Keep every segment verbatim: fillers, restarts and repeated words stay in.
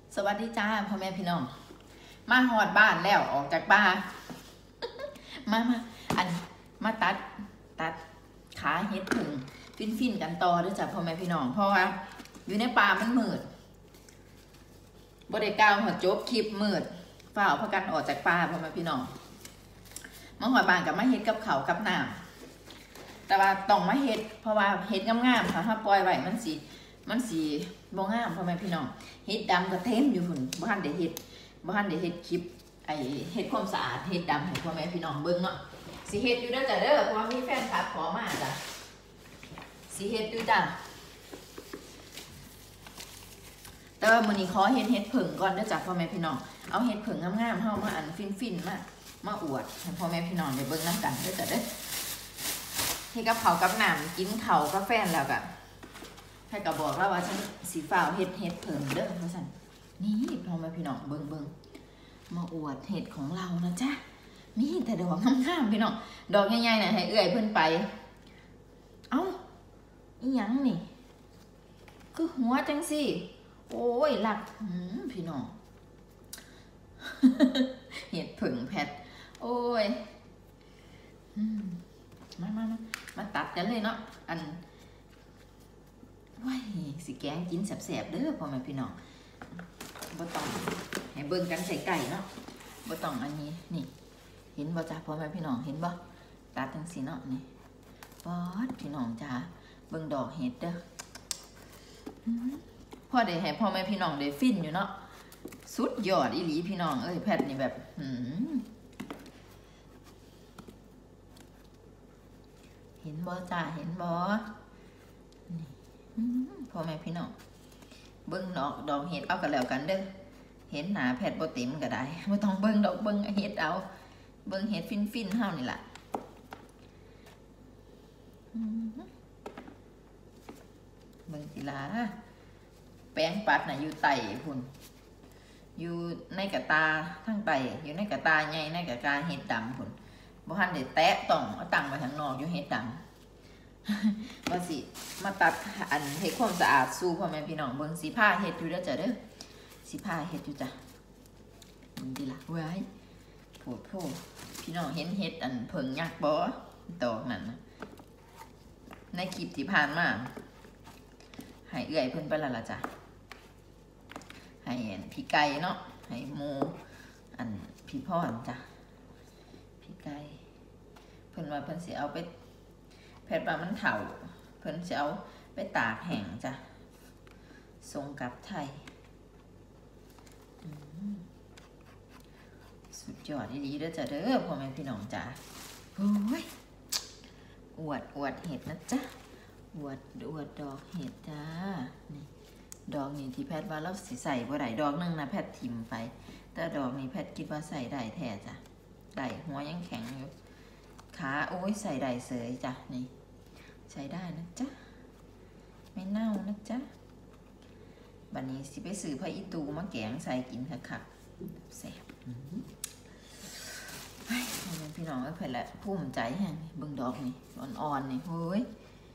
สวัสดีจ้าพ่อแม่พี่น้องมาหอดบ้านแล้วออกจากบ้านมามาอันมาตัดตัดขาเฮ็ดผึ่งฟินฟินกันต่อด้วยจ้ะพ่อแม่พี่น้องเพราะว่าอยู่ในป่ามันมืดบริกาวหัวจบคลิปมืดเฝ้าพากันออกจากป่าพ่อแม่พี่น้องมาหอดบ้านกับมาเฮ็ดกับเขากับน้ำแต่ว่าต้องมาเฮ็ดเพราะว่าเฮ็ดงามๆค่ะถ้าปล่อยไว้มันสิมันสีบ่งามพ่อแม่พี่น้องเฮ็ดดำก็เต็มอยู่หุ่นบ้านเดี๋ยวเฮ็ดบ้านเดี๋ยวเฮ็ดคลิปไอเฮ็ดความสะอาดเฮ็ดดำให้พ่อแม่พี่น้องเบิ่งเนาะสิเฮ็ดอยู่เด้อจ้ะเด้อเพราะว่ามีแฟนคลับขอมาจ้ะสิเฮ็ดอยู่จ้ะแต่ว่ามื้อนี้ขอเฮ็ดเฮ็ดผึ่งก่อนเด้อจ้ะพ่อแม่พี่น้องเอาเฮ็ดผึ่งงามๆเฮามาอันฟินๆมามาอวดให้พ่อแม่พี่น้องได้เบิ่งนำกันเด้อจ้ะเด้อเฮ็ดกับข้าวกับน้ำกินข้าวกับแฟนแล้วก็ให้ก็บอกแล้วว่าฉันสีฟ้าเห็ดเห็ดเพิ่มเด้อเพราะฉันนี่พ่อแม่พี่น้องเบิ่งเบิ่งมาอวดเห็ดของเรานะจ๊ะนี่แต่ดอกงามๆพี่น้องดอกใหญ่ๆน่ะให้เอื้อยเพิ่นไปเอ้าอีหยังนี่คือหัวจังสิโอ้ยหลักพี่น้อง เห็ดผึ่งแพทโอ้ยมามามามาตัดกันเลยเนาะอันว้ายสิแกงกินแสบๆเด้อพ่อแม่พี่น้องบ่ต้องให้เบิ่งกันใส่ไก่เนาะบ่ต้องอันนี้นี่เห็นบ่จ้าพ่อแม่พี่น้องเห็นบ่ตัดจังสีเนาะนี่ป๊อดพี่น้องจ้าเบิ่งดอกเห็ดเด้อพ่อได้ให้พ่อแม่พี่น้องได้ฟินอยู่เนาะสุดยอดอีหลีพี่น้องเอ้ยแพทนี่แบบเห็นบ่จ้าเห็นบ่พ่อแม่พี่น้องเบิ้งดอกดอกเห็ดเอากันแล้วกันเด้อเห็นหนาแผดโบติมก็ได้ไม่ต้องเบิ้งดอกเบิ้งเห็ดเอาเบิ้งเห็ดฟินฟินเท่านี่แหละเบิ้งสิลาแป้งปัดน่ะอยู่ไตพุ่นอยู่ในกระตาทั้งไตอยู่ในกระตาใหญ่ในกระตาเห็ดดำพุ่นบ่ทันได้แตะต้องเอาตั้งไว้ทางนอกอยู่เห็ดดำว่าสิมาตัดอันเฮ็ดความสะอาดสู่พ่อแม่พี่น้องเบิ่งสีผ้าเฮ็ดอยู่เด้อจ้ะเด้อสีผ้าเฮ็ดอยู่จ้ะมันดีละเว้ยโผล่โผล่พี่น้องเห็นเฮ็ดอันเพิ่งยักษ์บ่ดอกนั่นนะในคลิปที่ผ่านมาให้เอื้อยเพิ่นไปแล้วล่ะจ้ะให้พี่ไก่เนาะให้โมอันพี่พ่อนจ้ะพี่ไก่เพิ่นว่าเพิ่นสิเอาไปแพทย์ว่ามันเถ่าเพิ่นจะเอาไปตากแห้งจ้ะส่งกลับไทยสุดยอดดีๆเด้อจ้ะเด้อพ่อแม่พี่น้องจ้ะโอ้ยอวดอวดเห็ดนะจ๊ะอวดอวดดอกเห็ดจ้านี่ดอกนี้ที่แพทย์ว่าเราสิใส่บ่ได้ดอกนึงนะแพทย์ทิ่มไปแต่ดอกนี้แพทย์คิดว่าใส่ได้แท้จ้ะได้หัวยังแข็งอยู่ขาโอ้ยใส่ได้เสยจ้ะนี่ใช้ได้นะจ๊ะไม่เน่านะจ๊ะบัดนี้สิไปซื้อพระอิตูมาแกงใส่กินค่ะค่ะแซ่บไอ้พี่น้องก็เพิ่นละภูมิใจแฮงเบิ่งดอกนี่อ่อนๆนี่เฮ้ย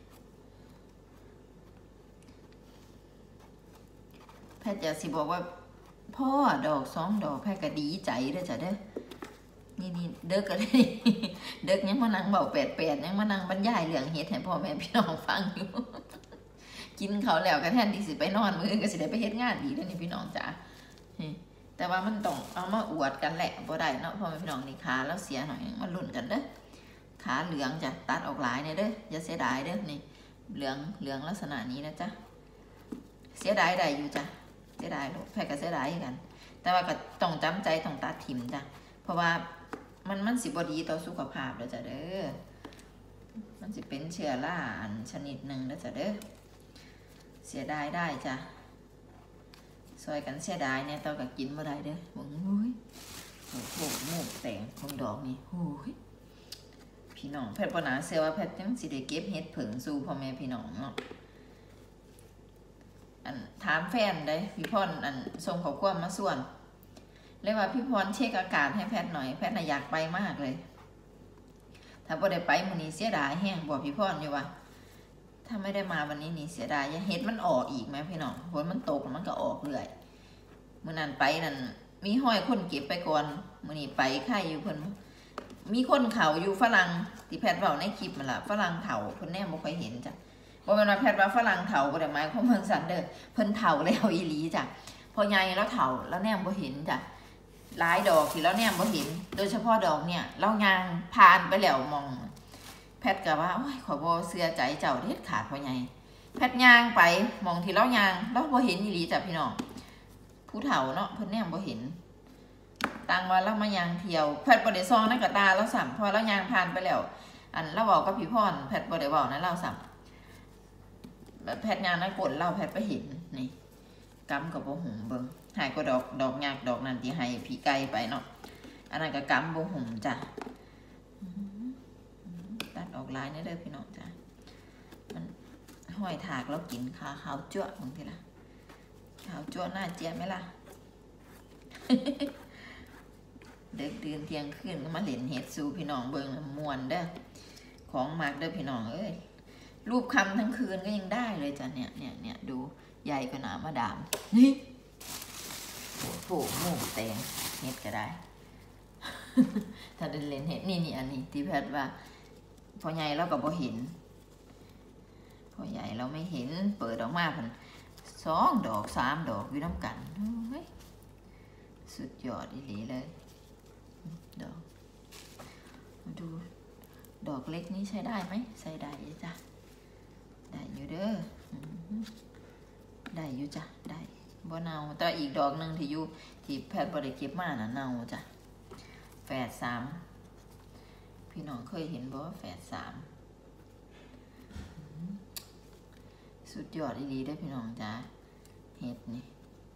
แพทย์จะสิบอกว่าพ่อดอกสองดอกแพทย์ก็ดีใจเด้อจ้ะเด้อนี่นี่เด็กก็ได้เด็กยังมานั่งเบาแปดแปดยังมานั่งบรรยายเรื่องเฮ็ดให้พ่อแม่พี่น้องฟังอยู่กินเขาแล้วก็แทนที่สิไปนอนมื้อก็สิได้ไปเฮ็ดงานอีกแล้วนี่พี่น้องจ๋าแต่ว่ามันต้องเอามาอวดกันแหละบ่ได้เนาะพ่อแม่พี่น้องนี่ขาแล้วเสียหน่อยมาลุ้นกันเด้อขาเหลืองจ้ะตัดออกหลายเนี่ยเด้ออย่าเสียดายเด้อนี่เหลืองเหลืองลักษณะนี้นะจ๊ะเสียดายได้อยู่จ้ะเสียดายลูกแพ้ก็เสียดายกันแต่ว่าก็ต้องจำใจต้องตัดถิ่มจ้ะเพราะว่ามันมันสิบดีต่อสุขภาพแล้วจ้ะเด้อมันสิเป็นเชื้อราอันชนิดหนึ่งแล้วจ้ะเด้อเสียดายได้จ้ะซอยกันเสียดายเนี่ยต่อกับกินบ่ได้เด้อโอ้ยโอ้โหหมูแตงของดอกนี่โอ้ยพี่น้องแพทย์ปนาเสียว่าแพทย์จังสิได้เก็บเห็ดผึ่งสู่พ่อแม่พี่น้องเนาะอันถามแฟนได้พี่พ่อนอันส่งข้อความมาส่วนเลยว่าพี่พรเช็คอากาศให้แพทย์หน่อยแพทย์น่ะอยากไปมากเลยถ้าบ่ได้ไปมื้อนี้เสียดายแห้งบอกพี่พรอยู่ว่าถ้าไม่ได้มาวันนี้นี่เสียดายเห็ดมันออกอีกไหมพี่น้องฝนมันตกมันก็ออกเรื่อยมื้อนั้นไปนั่นมีห้อยคนเก็บไปก่อนมื้อนี้ไปไข่อยู่เพิ่นมีคนเขาอยู่ฝรั่งที่แพทย์เว้าในคลิปมันล่ะฝรั่งเฒ่าเพิ่นแน่บ่ค่อยเห็นจ้ะบ่แม่นว่าแพทย์ว่าฝรั่งเฒ่าบ่ได้หมายความว่าซั่นเด้อเพิ่นเฒ่าแล้วอีหลีจ้ะพอใหญ่แล้วเฒ่าแล้วแนมบ่เห็นจ้ะหลายดอกที่แล้วแนมบ่เห็นโดยเฉพาะดอกเนี่ยเรายางผ่านไปแล้วมองแพทย์ก็ว่าโอ้ยขอบ่เชื่อใจเจ้าเด็ดขาดพ่อใหญ่แพทย์ย่างไปมองที่เราย่างเราบ่เห็นอีหลีจ้ะพี่น้องผู้เฒ่าเนาะเพิ่นแนมบ่เห็นต่างว่าเรามายางเที่ยวแพทย์บ่ได้ซองในกระตาเราสั่มพอเรายางผ่านไปแล้วอันเราเว้ากับพี่พรแพทย์บ่ได้เว้านะเราสั่มแบบแพทย์ยางในกดเราแพทย์ไปเห็นนี่กำกับบ่หุ่มเบิ่งหายก็ดอกดอกยากดอกนั้นที่ให้พี่ไก่ไปเนาะอันนั้นก็กำบ่หุ่มจ้ะตัดออกลายนี่เด้อพี่น้องจ้ะมันห้อยถากแล้วกินขาขาวจั่วบางทีละขาวจั่วหน้าเจี๊ยบไหมล่ะ เด็กตื่นเที่ยงคืนก็มาเล่นเฮ็ดซูพี่น้องเบิ่งม่วนเด้อของมากเด้อพี่น้องเอ้ยรูปคำทั้งคืนก็ยังได้เลยจ้ะเนี่ยเนี่ยเนี่ยดูใหญ่กว่าหนามาดามนี่โอ้โหหมูแตงเฮ็ดก็ได้ ถ้าเดินเล่นเฮ็ดนี่นี่อันนี้ที่แพทย์ว่าพอใหญ่เราก็บ่เห็นพอใหญ่เราไม่เห็นเปิดออกมาเพิ่นสองดอกสามดอกอยู่น้ำกันเฮ้ยสุดยอดอีหลีเลยดอกมาดูดอกเล็กนี้ใช้ได้ไหมใช้ได้จ้ะได้อยู่เด้อได้อยู่จ้ะได้บ่เน่าแต่อีกดอกหนึ่งที่อยู่ที่แพทย์บ่ได้เก็บมาน่ะเน่าจ้ะแฝดสามพี่น้องเคยเห็นบ่แฝดสามสุดยอดอีหลีได้พี่น้องจ้ะเห็ดนี่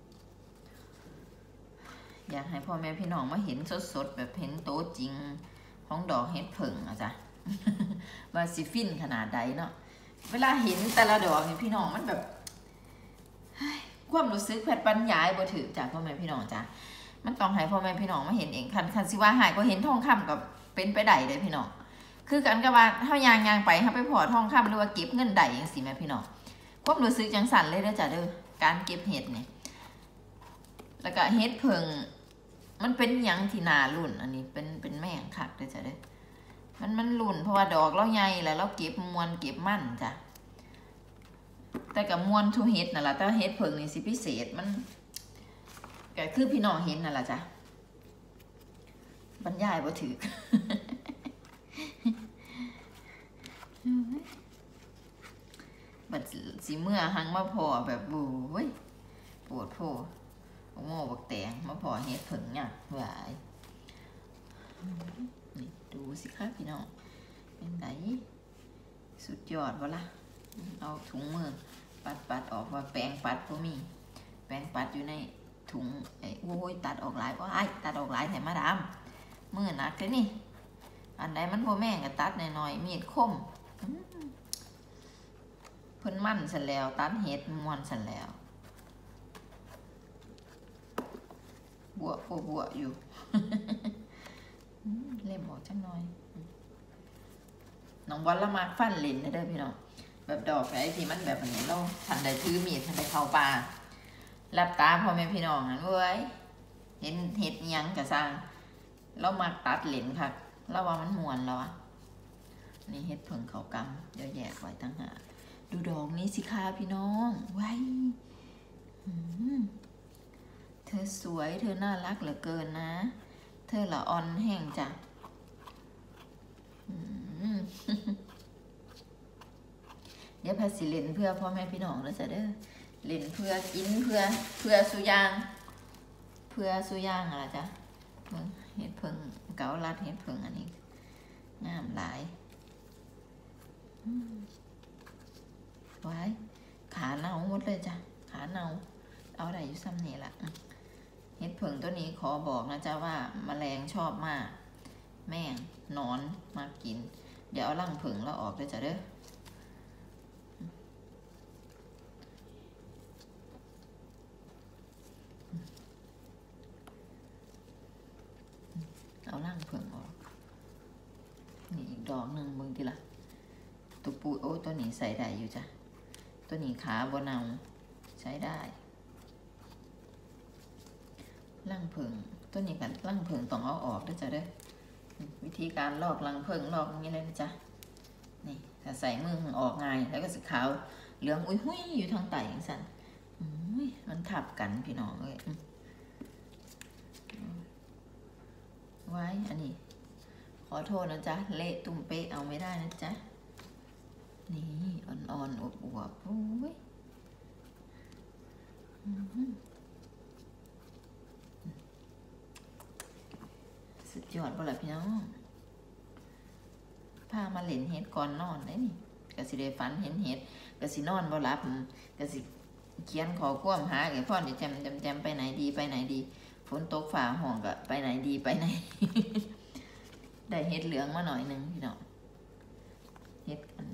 อยากให้พ่อแม่พี่น้องมาเห็นสดๆแบบเห็นโตจริงของดอกเห็ดผึ่งอ่ะจ้ะ ว่าสิฟินขนาดใดเนาะเวลาเห็นแต่ละดอกนี่พี่น้องมันแบบความรู้สึกแพทย์บรรยายบ่ถือจากพ่อแม่พี่น้องจ้ะมันต้องให้พ่อแม่พี่น้องมาเห็นเองคันคันสิว่าหายก็เห็นทองคำกับเป็นไปได้เลยพี่น้องคือกันกับว่าเฮายางยางไปเฮาไปพอทองคำหรือว่าเก็บเงินได้จังซี่แม่พี่น้องความรู้สึกจังสั่นเลยเด้อจ้ะเด้อการเก็บเห็ดนี่แล้วก็เห็ดเพิ่งมันเป็นหยังที่นารุ่นอันนี้เป็นเป็นแม่งคักเด้อจ้ะเด้อมันมันรุ่นเพราะว่าดอกเราใหญ่แล้วเราเก็บมวนเก็บมั่นจ้ะแต่กับมวนทุเห็ดนั่นแหละแต่เห็ดเพิ่งนี่สิพิเศษมันก็คือพี่น้องเห็นนั่นแหละจ้ะบรรยายบ่ถือ บัดสีเมื่อหังมาพอแบบบูเว้ยปวดโผโง่บักแตงมาพอเห็ดเผิงเนี่ยหวายนี่ดูสิคะพี่น้องเป็นไงสุดยอดวะล่ะเอาถุงมือปัดปัดออกว่าแปรงปัดก็มีแปรงปัดอยู่ในถุงไอ้โว้ยตัดออกหลายว่าไอ้ตัดออกหลายแถมมาดามมือหนักเลยนี่อันใดมันพอแม่งก็ตัดหน่อยๆมีดคมเพิ่นมั่นเสร็จแล้วตัดเห็ดม้วนเสร็จแล้วบวบวบวอยู่ เล่มออกจังหน่อยน้องบอลละมากฟันเล่นนะเด้อพี่น้องแบบดอกไอ้ที่มันแบบนี้เราทันได้ถือมีดทันได้เข้าป่ารับตาพ่อแม่พี่น้องนั่นเว้ยเห็นเห็ดยังกะสร้างเรามาตัดเล่นค่ะเราว่ามันม้วนแล้วอะนี่เห็ดเผิงเขากำเดี๋ยวแยกไว้ตั้งหากดูดอกนี้สิคะพี่น้องไว้เธอสวยเธอน่ารักเหลือเกินนะเธอละอ่อนแห้งจ้ะเดี๋ยวพาสิเล่นเพื่อพ่อแม่พี่น้องแล้วจ้ะเด้อเล่นเพื่อกินเพื่อเพื่อสุยางเพื่อสุยางอะไรจ้ะเห็ดเผิงเกาลัดเห็ดเผิงอันนี้งามหลายไว้ขาเน่าหมดเลยจ้ะขาเน่าเอาได้อยู่ซ้ำนี่แหละเห็ดเผิงตัวนี้ขอบอกนะจ๊ะว่าแมลงชอบมากแม่งนอนมากินเดี๋ยวเอารังผึ่งเราออกเลยจ้ะเด้อเอารังผึ่งออกนี่อีกดอกหนึ่งมึงทีละตัวปูโอ้ตัวนี้ใส่ได้อยู่จ้ะตัวนี้ขาบนเอาใช้ได้รังผึ่งตัวนี้กันรังผึ่งต้องเอาออกด้วยจ้ะเด้อวิธีการลอกรังผึ่งลอกอย่างนี้เลยนะจ๊ะนี่ถ้าใส่มือออกง่ายแล้วก็สีขาวเหลืองอุ้ยหุ้ยอยู่ทางไตอย่างสันอุ้ยมันทับกันพี่น้องเลยไว้อันนี้ขอโทษนะจ๊ะเละตุ่มเป๊ะเอาไม่ได้นะจ๊ะนี่อ่อนๆอวบๆโอ้ยสุดยอดบ่ล่ะพี่น้องพามาเล่นเฮ็ดก่อนนอนได้นี่ก็สิได้ฝันเห็นเฮ็ดก็สินอนบ่หลับก็สิเขียนขอความหาไอ้พ่อนี่แจมแจมไปไหนดีไปไหนดีฝนตกฝ่าห้องก็ไปไหนดีไปไหน ได้เฮ็ดเหลืองมาหน่อยนึงพี่น้องเฮ็ดอัน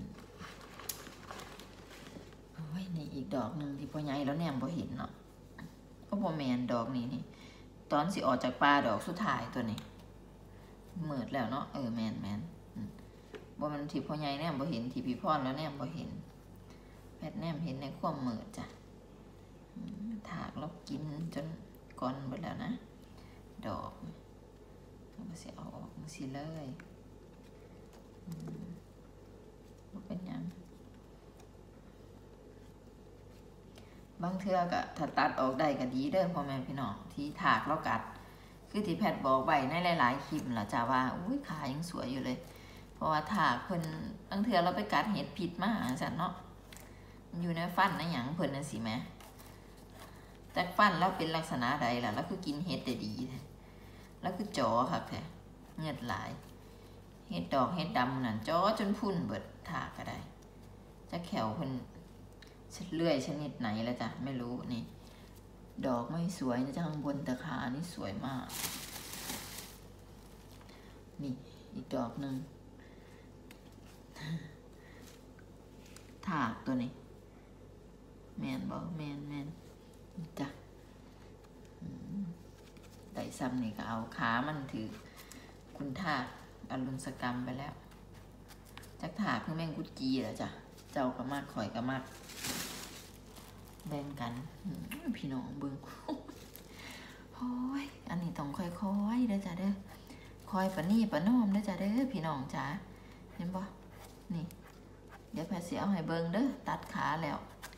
โอ้ยนี่อีกดอกนึงที่พ่อใหญ่แล้วแนมบ่เห็นเนาะก็บ่แม่นดอกนี้นี่ตอนสิออกจากป่าดอกสุดท้ายตัวนี้มืดแล้วเนาะเออแม่นแม่นบ่มันที่พ่อใหญ่แนมบ่เห็นที่พี่พ่อแล้วแนมบ่เห็นแพทย์แนมเห็นในความมืดจ้ะถากแล้วกินจนก่อนหมดแล้วนะดอกเราก็สิเอาออกสิเลยเป็นยังบางเทื่อก็ถ้าตัดออกได้ก็ดีเด้อพ่อแม่พี่น้องที่ถากแล้วกัดคือที่แพทย์บอกไว้ในหลายๆคลิปล่ะจ้าว่าอุ้ยขายังสวยอยู่เลยเพราะว่าถากเพิ่นบางเทื่อเราไปกัดเห็ดผิดมาจังเนาะอยู่ในฟันในหยังเพิ่นน่ะสิแม่แต่ฟันแล้วเป็นลักษณะใดล่ะแล้วคือกินเห็ดได้ดีแล้วคือจ่อค่ะแท้เงือดหลายเห็ดดอกเห็ดดำนั่นจ่อจนพุ่นเบิดถากก็ได้จะแขวเพิ่นเลื่อยชนิดไหนแล้วจ้ะไม่รู้นี่ดอกไม่สวยนะจ้ะข้างบนแต่ขานี่สวยมากนี่อีกดอกหนึ่งถากตัวนี้แมนบอกแมนแมนจ้ะได้ซ้ำนี่ก็เอาขามันถือคุณถากอรุณสกรรมไปแล้วจักถากคือแมงกุดจีเหรอจ้ะเจ้าก็มากข่อยก็มากแบ่งกันพี่น้องเบิ่งโอ้ยอันนี้ต้องค่อยๆเด้อจ้ะเด้อคอยปะนี่ปะน้อมเด้อจ้ะเด้อพี่น้องจ๋าเห็นบ่นี่เดี๋ยวแพทย์สิเอาให้เบิ่งเด้อตัดขาแล้ว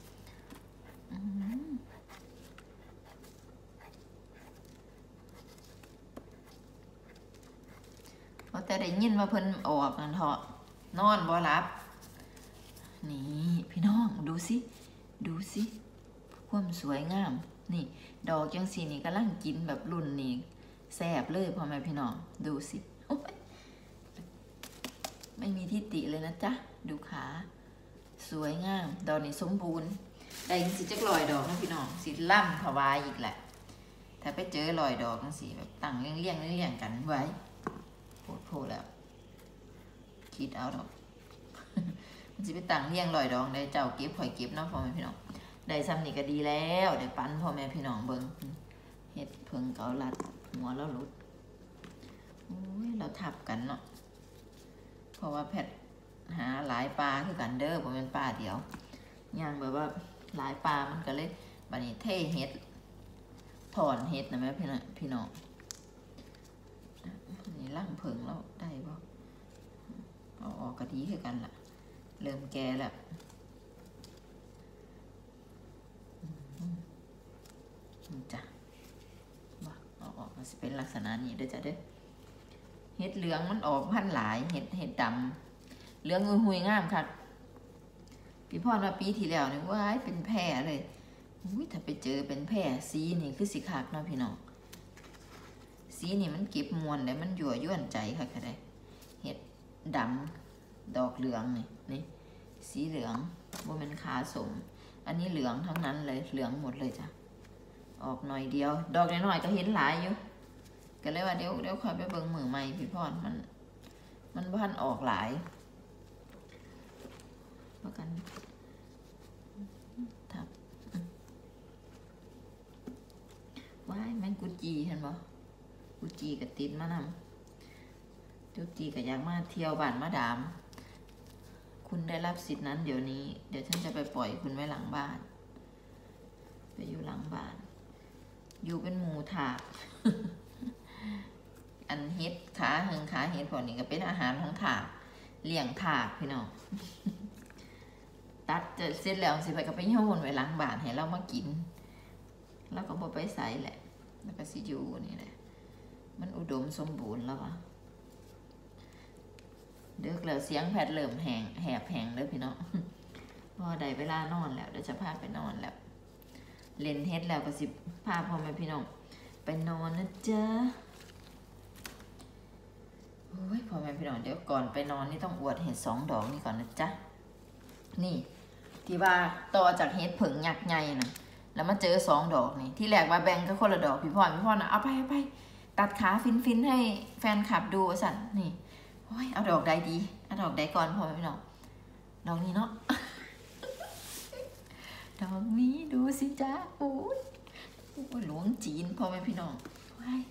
ว่าแต่ได้ยินว่าเพิ่นออกนั่นเถาะนอนบ่หลับนี่พี่น้องดูสิดูสิความสวยงามนี่ดอกจังสีนี่กำลังกินแบบรุ่นนี่แซ่บเลยพ่อแม่พี่น้องดูสิไม่มีที่ติเลยนะจ๊ะดูขาสวยงามดอกนี้สมบูรณ์ได้สิจักลอยดอกนะพี่น้องสีล่ำถวายอีกแหละถ้าไปเจอลอยดอกจังสีแบบตั้งเลี้ยงเลี้ยงเลี้ยงกันไว้โผล่โผล่แล้วคิดเอาดอกมันจะไปตั้งเลี้ยงลอยดอกได้เจ้าเก็บข่อยเก็บเนาะพ่อแม่พี่น้องได้ซ้ำนี่ก็ดีแล้วได้ปั้นพ่อแม่พี่น้องเบิ่งเฮ็ดเพิ่งเกาลัดหัวแล้วหลุดโอ้ยเราทับกันเนาะเพราะว่าแพทหาหลายปลาคือกันเด้อบ่แม่นปลาเดียวย่างแบบว่าหลายปลามันก็เลยบัดนี้เทเฮ็ดถอนเฮ็ดนะแม่พี่น้องพี่น้องนี่ล่างเพิ่งแล้วได้บ่เอาออกก็ดีคือกันล่ะเริ่มแก่แล้วจ้ะว่าเอาออกมาเป็นลักษณะนี้เด้อจ้ะเด้อเห็ดเหลืองมันออกพันหลายเห็ดเห็ดดำเหลืองหุยงามค่ะพี่พ่อมาปีที่แล้วนี่ว้ายเป็นแพร่เลยอุ้ยถ้าไปเจอเป็นแพร่สีนี่คือสีขากเนาะพี่น้องสีนี่มันเก็บมวลเลยมันยั่วยวนใจค่ะค่ะได้เห็ดดำดอกเหลืองนี่นี่สีเหลืองว่ามันขาสมอันนี้เหลืองทั้งนั้นเลยเหลืองหมดเลยจ้ะออกหน่อยเดียวดอกน้อยๆก็เห็นหลายอยู่ก็เลยว่าเดี๋ยวเดี๋ยวคอยไปเบิ่งมือใหม่พี่พรมันมันพันออกหลายประกันทับว้ายแมงกุจีเห็นบ่กุจีกับติดมานำกุจีกับอยากมาเที่ยวบ้านมาดามคุณได้รับสิทธินั้นเดี๋ยวนี้เดี๋ยวฉันจะไปปล่อยคุณไว้หลังบ้านไปอยู่หลังบ้านอยู่เป็นหมูถาบ อันเฮ็ดขาเฮิงขาเฮ็ดพวกนี้ก็เป็นอาหารของถาบเลี้ยงถาบพี่น้อง ตัดจะเสร็จแล้วสิไปก็ไปโยนไว้หลังบ้านให้เรามากินแล้วก็บ่ไปใส่แหละแล้วก็สิอยู่นี่แหละมันอุดมสมบูรณ์แล้ววะเด็กแล้วเสียงแผดเริ่มแหงแหบแหงเลยพี่น้องพอได้เวลานอนแล้วเดี๋ยวจะพาไปนอนแล้วเล่นเฮ็ดแล้วก็สิพาพ่อแม่พี่น้องไปนอนนะจ๊ะโอ้ยพ่อแม่พี่น้องเดี๋ยวก่อนไปนอนนี่ต้องอวดเห็ดสองดอกนี่ก่อนนะจ๊ะนี่ที่ว่าต่อจากเฮ็ดผึ่งยักษ์ใหญ่นะแล้วมาเจอสองดอกนี่ที่แรกว่าแบ่งก็คนละดอกพี่พ่อพี่พ่อนะเอาไปเอาไปตัดขาฟินฟินให้แฟนคลับดูสั่นนี่โอ้ยเอาดอกใดดีเอาดอกใดก่อนพ่อแม่พี่น้องดอกนี้เนาะ ดอกนี้ดูสิจ๊ะโอ้ยหลวงจีนพ่อแม่พี่น้องว้าย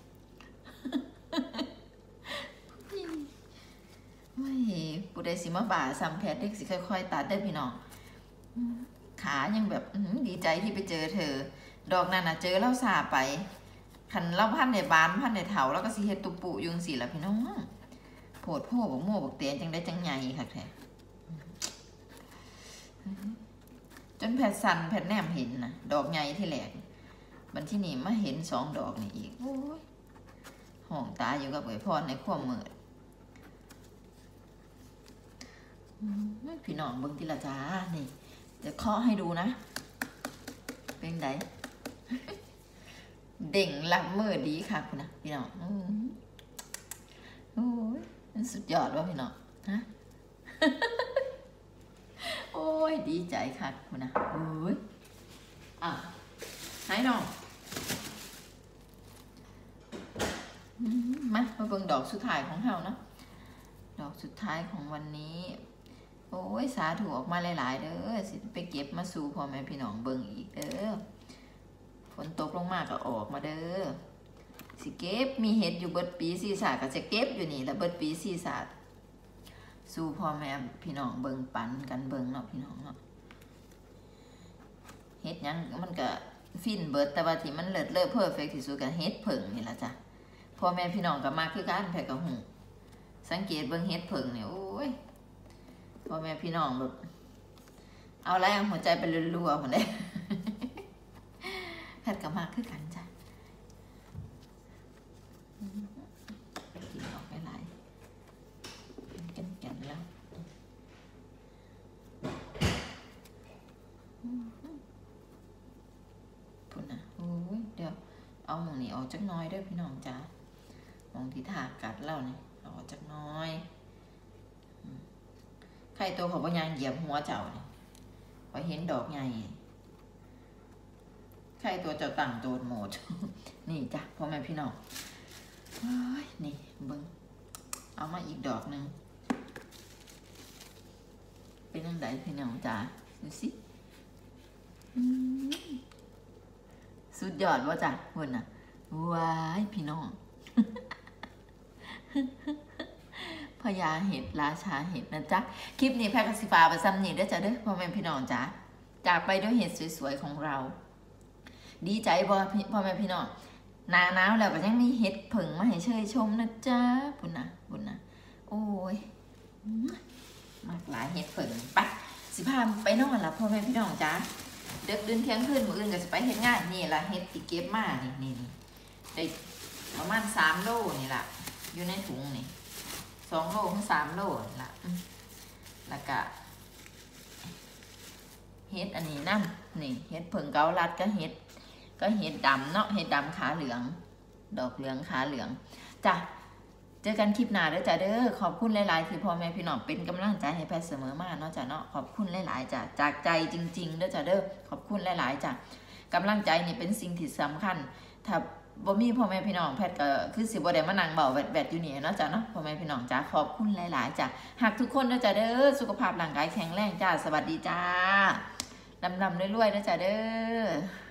ไม่ปูได้สิมาบ่าซ้ำแพทย์เด็กสิค่อยๆตัดได้พี่น้องขายังแบบดีใจที่ไปเจอเธอดอกนั้นนะเจอแล้วสาไปขันเล่าพันในบ้านพันในเถาแล้วก็สิเฮ็ดตุปูยุงสีละพี่น้องโผดโผบอกโม่บอกเตียนจังได้จังใหญ่ค่ะแท้จนแผดสันแผดแนมเห็นนะดอกใหญ่ที่แหลกบันที่นี่มาเห็นสองดอกนี่อีกโอ้ยห้องตาอยู่กับเอ๋ยพรในขั้วมืดพี่น้องเบิ่งทีละจ้านี่จะเคาะให้ดูนะเป็นไงเด่งหลับมือดีค่ะคุณนะพี่น้องโอ้ยมันสุดยอดว่ะพี่น้องฮะโอ้ยดีใจค่ะคุณนะโอ้ยอ่ะให้น้องมามาเบิ่งดอกสุดท้ายของเฮาเนาะดอกสุดท้ายของวันนี้โอ้ยสาถูออกมาหลายๆเด้อสิไปเก็บมาสู่พ่อแม่พี่น้องเบิ่งอีกเด้อฝนตกลงมาก็ออกมาเด้อสิเก็บมีเห็ดอยู่เบิดปีซีศาสตร์ก็จะเก็บอยู่นี่แล้วเบิดปีซีศาสตร์สู่พ่อแม่พี่น้องเบิ่งปันกันเบิ่งเนาะพี่น้องเนาะเห็ดยังมันก็ฟินเบิดแต่ว่าที่มันเลิศเลิศเพอร์เฟคที่สุดก็เห็ดเผิงนี่ละจ้ะพ่อแม่พี่น้องก็มาคือกันแผ่กับหูสังเกตเบิ่งเห็ดเผิงเนี่ยโอ้ยพ่อแม่พี่น้องแบบเอาแรงหัวใจไปรัวๆหมดเลยแพทย์ก็มาคือกันจ้ะกินออกไปหลายกันกันแล้วพุ่นนะโอ้ยเดี๋ยวเอาหมองนี้ออกจักน้อยด้วยพี่น้องจ้ะหมองที่ถากกัดแล้วนี่เอาออกจักน้อยใครตัวเขาบ่ยางเหยียบหัวเจ้าเนี่ยพอเห็นดอกใหญ่ใครตัวเจ้าต่างโดนหมด นี่จ้ะพ่อแม่พี่น้องนี่เบิ้งเอามาอีกดอกหนึ่งเป็นยังไงพี่น้องจ้ะดูสิสุดยอดว่าจ้ะเพิ่นน่ะว้ายพี่น้องพญาเห็ดราชาเห็ดนะจ๊ะคลิปนี้แพทย์กสิฟ้าไปซ้ำนี่เด้อจ้ะเด้อพ่อแม่พี่น้องจ้ะจากไปด้วยเห็ดสวยๆของเราดีใจบ่พ่อแม่พี่น้องหนาหนาวแล้วก็ยังมีเห็ดผึ่งมาให้เชยชมนะจ๊ะบุญนะบุญนะโอ้ยมากหลายเห็ดผึ่งไปสิพาไปนอนละพ่อแม่พี่น้องจ้ะเด็กเดินเที่ยงคืนมื้ออื่นก็จะไปเฮ็ดงานนี่ละเห็ดที่เก็บมานี่นี่นี่ได้ประมาณสามโลนี่ละอยู่ในถุงนี่สองโลถึงสามโลละแล้วก็เห็ดอันนี้นั่นนี่เห็ดผึ่งเกาลัดก็เห็ดก็เห็ดดำเนาะเห็ดดำขาเหลืองดอกเหลืองขาเหลืองจ้ะเจอกันคลิปหน้าเด้อจ้ะเด้อขอบคุณหลายๆที่พ่อแม่พี่น้องเป็นกำลังใจให้แพทย์เสมอมาเนาะจ้ะเนาะขอบคุณหลายๆจ้ะจากใจจริงๆเด้อจ้ะเด้อขอบคุณหลายๆจ้ะกำลังใจนี่เป็นสิ่งที่สำคัญถ้าบ่มีพ่อแม่พี่น้องแพทย์ก็คือสิบ่ได้มานั่งเบาแวดๆอยู่นี่เนาะจ้ะเนาะพ่อแม่พี่น้องจ้ะขอบคุณหลายๆจ้ะหากทุกคนเด้อจ้ะเด้อสุขภาพร่างกายแข็งแรงจ้ะสวัสดีจ้าดำๆรวยๆเด้อจ้ะเด้อ